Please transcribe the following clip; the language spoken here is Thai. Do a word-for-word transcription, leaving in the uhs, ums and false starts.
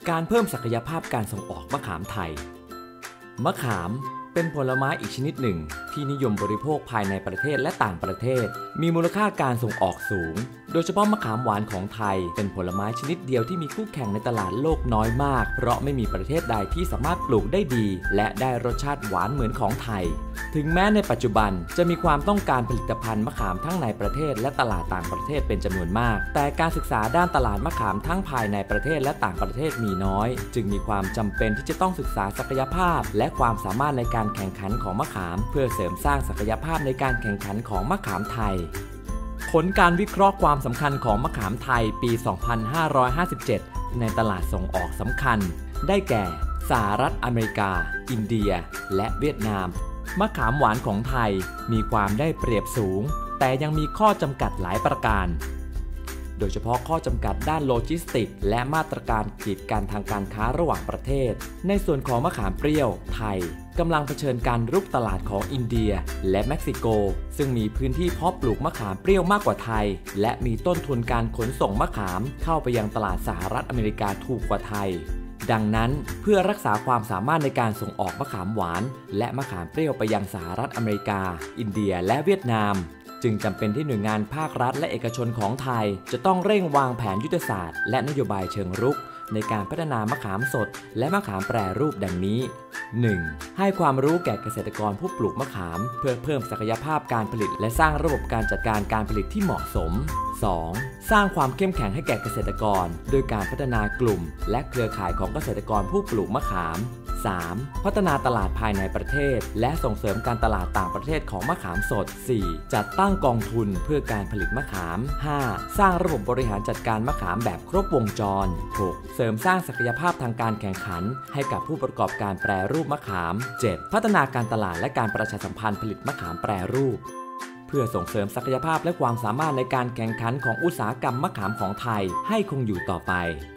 การเพิ่มศักยภาพการส่งออกมะขามไทยมะขามเป็นผลไม้อีกชนิดหนึ่งที่นิยมบริโภคภายในประเทศและต่างประเทศมีมูลค่าการส่งออกสูงโดยเฉพาะมะขามหวานของไทยเป็นผลไม้ชนิดเดียวที่มีคู่แข่งในตลาดโลกน้อยมากเพราะไม่มีประเทศใดที่สามารถปลูกได้ดีและได้รสชาติหวานเหมือนของไทยถึงแม้ในปัจจุบันจะมีความต้องการผลิตภัณฑ์มะขามทั้งในประเทศและตลาดต่างประเทศเป็นจำนวนมากแต่การศึกษาด้านตลาดมะขามทั้งภายในประเทศและต่างประเทศมีน้อยจึงมีความจำเป็นที่จะต้องศึกษาศักยภาพและความสามารถในการแข่งขันของมะขามเพื่อเสริมสร้างศักยภาพในการแข่งขันของมะขามไทยผลการวิเคราะห์ความสำคัญของมะขามไทยปี สองพันห้าร้อยห้าสิบเจ็ด ในตลาดส่งออกสำคัญได้แก่สหรัฐอเมริกาอินเดียและเวียดนามมะขามหวานของไทยมีความได้เปรียบสูงแต่ยังมีข้อจำกัดหลายประการโดยเฉพาะข้อจำกัดด้านโลจิสติกและมาตรการกีดกันทางการค้าระหว่างประเทศในส่วนของมะขามเปรี้ยวไทยกำลังเผชิญการรุกตลาดของอินเดียและเม็กซิโกซึ่งมีพื้นที่เพาะปลูกมะขามเปรี้ยวมากกว่าไทยและมีต้นทุนการขนส่งมะขามเข้าไปยังตลาดสหรัฐอเมริกาถูกกว่าไทยดังนั้นเพื่อรักษาความสามารถในการส่งออกมะขามหวานและมะขามเปรี้ยวไปยังสหรัฐอเมริกาอินเดียและเวียดนามจึงจำเป็นที่หน่วยงานภาครัฐและเอกชนของไทยจะต้องเร่งวางแผนยุทธศาสตร์และนโยบายเชิงรุกในการพัฒนามะขามสดและมะขามแปรรูปดังนี้ หนึ่ง. ให้ความรู้แก่เกษตรกรผู้ปลูกมะขามเพื่อเพิ่มศักยภาพการผลิตและสร้างระบบการจัดการการผลิตที่เหมาะสม สอง. สร้างความเข้มแข็งให้แก่เกษตรกรโดยการพัฒนากลุ่มและเครือข่ายของเกษตรกรผู้ปลูกมะขาม สาม. พัฒนาตลาดภายในประเทศและส่งเสริมการตลาดต่างประเทศของมะขามสด สี่. จัดตั้งกองทุนเพื่อการผลิตมะขาม ห้า. สร้างระบบบริหารจัดการมะขามแบบครบวงจร หก. เสริมสร้างศักยภาพทางการแข่งขันให้กับผู้ประกอบการแปรรูปมะขาม เจ็ด. พัฒนาการตลาดและการประชาสัมพันธ์ผลิตมะขามแปรรูปเพื่อส่งเสริมศักยภาพและความสามารถในการแข่งขันของอุตสาหกรรมมะขามของไทยให้คงอยู่ต่อไป